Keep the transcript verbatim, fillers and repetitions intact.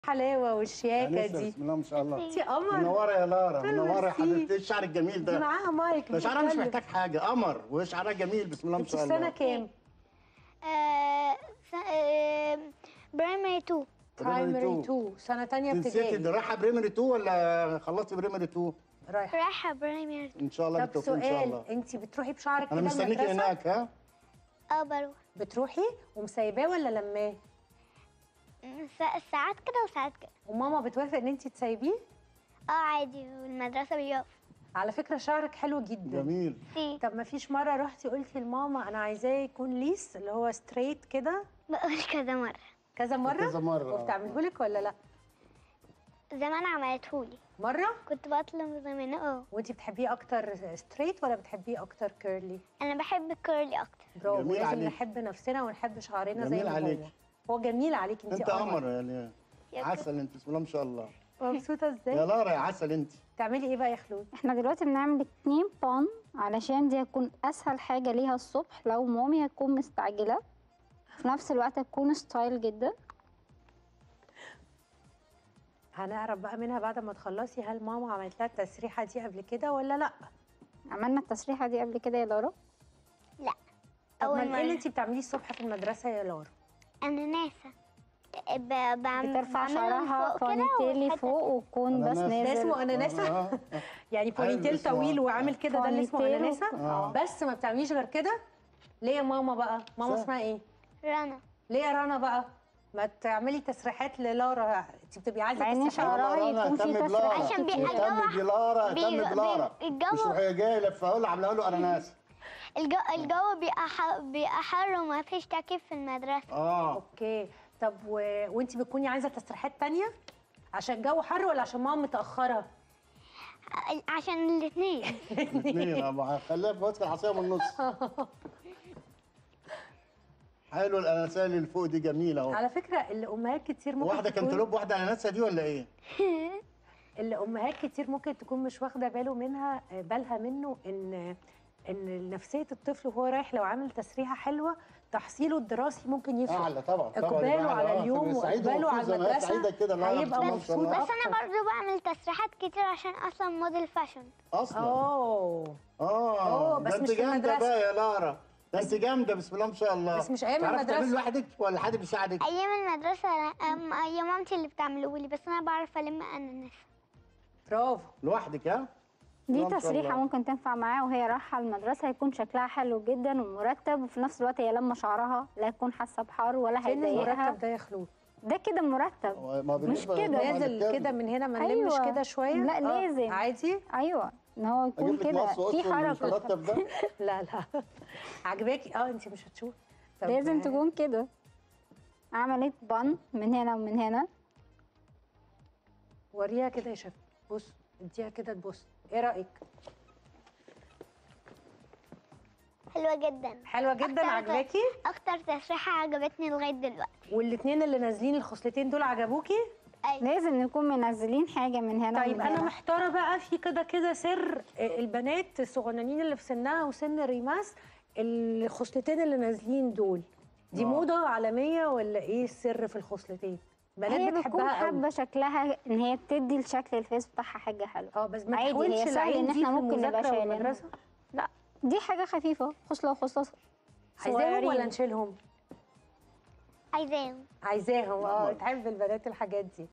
حلاوه والشياكه أنسة، دي. بسم الله ما شاء الله. انت قمر. منوره يا لارا، منوره يا ميرسي. حبيبتي. ايه الشعر الجميل دي ده؟ معاها مايك ده شعرها مش بتتكلم. محتاج حاجه، قمر وشعرها جميل بسم الله ما انت شاء في الله. سنه كام؟ آه برايمري اتنين. برايمري اتنين، سنه ثانيه نسيتي ابتدائي. رايحه بريمري اتنين ولا خلصتي بريمري اتنين؟ رايحه. رايحه برايمري اتنين. ان شاء الله طب بالتوفيق ان شاء سؤال، الله. انت بتروحي بشعرك انا كده مستنيكي المدرسه؟ هناك. ها؟ اه بروح. بتروحي ومسيباه ولا لماه؟ سا- ساعات كده وساعات كده. وماما بتوافق ان انت تسيبيه؟ اه عادي، والمدرسه بيقف. على فكره شعرك حلو جدا. جميل. في طب ما فيش مره رحتي قلتي لماما انا عايزاه يكون ليس اللي هو ستريت كده؟ بقول كذا مره. كذا مره؟ كذا مرة. وبتعمله لك ولا لا؟ زمان عملتهولي، مره؟ كنت بطلب زمان. اه وانت بتحبيه اكتر ستريت ولا بتحبيه اكتر كيرلي؟ انا بحب الكيرلي اكتر. برافو، جميل لازم عليك. نحب نفسنا ونحب شعرنا زي جميل ما عليك. هو. هو جميل عليك انت. انت قمر يعني. عسل انت بسم الله ما شاء الله. مبسوطه يا ازاي؟ لارا يا عسل انت. تعملي ايه بقى يا خلود؟ احنا دلوقتي بنعمل اتنين بان علشان دي هتكون اسهل حاجة ليها الصبح لو مامي هتكون مستعجلة، في نفس الوقت هتكون ستايل جدا. هنعرف بقى منها بعد ما تخلصي هل ماما عملت لها التسريحه دي قبل كده ولا لا؟ عملنا التسريحة دي قبل كده يا لارا؟ لا، طب أول ما ايه اللي مرة. انت بتعمليه الصبح في المدرسه يا لارا؟ انا ناسه. ب- بعمل بترفع بعمله شعرها لفوق كده بونيتيلي والحتة فوق ويكون بس أناناس. ده نازل. اسمه اناناسه؟ آه، آه. يعني بونيتيل اسمه- طويل وعامل كده، ده اللي اسمه بونيتيل اناناسه؟ آه. بس ما بتعمليش غير كده؟ ليه يا ماما بقى؟ ماما صح. اسمها ايه؟ رنا. ليه يا رنا بقى؟ ما تعملي تسريحات للارا، انت بتبقي عايزه مع إن تسريحات. شعرها رنا، يكون اهتمي فيه بلارا. تسريحات عشان بيبقى كتير. الجو اهتمي بلارا، اهتمي بي- بلارا. بي- الجو- مش روحي جايه لفه له عامله له اناناس. الجو الجو بيبقى ح- بيبقى حر وما فيش تكييف في المدرسه. اه اوكي. طب و... وانت بتكوني عايزه تسريحات تانية عشان الجو حر ولا عشان ماما متاخره؟ عشان الاثنين. اثنين. خليها في وسط العصايه من النص. حلو الاناناسيه اللي فوق دي جميله اهو. على فكره اللي امهات كتير ممكن واحده تكون كنتالوب واحده اناناسه دي ولا ايه؟ اللي امهات كتير ممكن تكون مش واخده باله منها بالها منه ان ان نفسيه الطفل وهو رايح لو عامل تسريحه حلوه تحصيله الدراسي ممكن يفرق. اعلى طبعا طبعا. اقباله يبقى على أعلى. آه، اليوم سعيد واقباله على ومبسوط زي ما هي المدرسه سعيده كده. لا، لا، هيبقى بسم الله ما شاء الله. مبسوط بس انا اكتر. برضو بعمل تسريحات كتير عشان اصلا موديل فاشن. اصلا اوه اه أوه، بس ده انت مش في جامده المدرسة. بقى يا لارا. ده انت جامده بسم الله ما شاء الله. بس مش أيام تعرفي المدرسة. تعملي لوحدك ولا حد بيساعدك؟ ايام المدرسه أم- يا مامتي اللي بتعمله لي، بس انا بعرف الم اناناس. برافو. لوحدك ها؟ دي ما شاء تسريحة الله. ممكن تنفع معاها وهي رايحة المدرسة، هيكون شكلها حلو جدا ومرتب، وفي نفس الوقت هي لما شعرها لا يكون حاسة بحر ولا فين هيضايقها. المرتب ده يا خلود؟ ده كده مرتب. هو ما مش بالنسبة كده. طبعاً نازل للكامل. كده من هنا ما نلمش أيوة. كده شويه؟ لا، آه، لازم. عادي. ايوه ان هو يكون اجيب لك كده مقص في اصلا مش حركة. مرتب ده. لا لا عجباكي؟ اه انت مش هتشوفي. طب لازم تكون كده. عملت بن من هنا ومن هنا. وريها كده يا شيف. بص اديها كده تبص، ايه رايك؟ حلوه جدا. حلوه جدا. أكتر- عجباكي؟ اكتر تسريحه عجبتني لغايه دلوقتي. والاثنين اللي نازلين الخصلتين دول عجبوكي؟ ايوه. لازم نكون منزلين حاجة من هنا طيب ومن انا هنا. محتاره بقى في كده كده سر البنات الصغننين اللي في سنها وسن الريماس، الخصلتين اللي نازلين دول دي آه. موضه عالميه ولا ايه السر في الخصلتين؟ بنات هي بتكون بتحبها قوي. حابة شكلها ان هي بتدي الشكل الفيس بتاعها حاجة حلوة. اه بس ما عادي، هي تحاولش سهل العين ان دي احنا في ممكن نبقى المذاكره شايلينها. والمدرسه. لا، دي حاجة خفيفة، خصلة وخصلة عايزاهم ولا صغيرين. نشيلهم؟ عايزاهم. عايزاهم. اه تحب البنات الحاجات دي.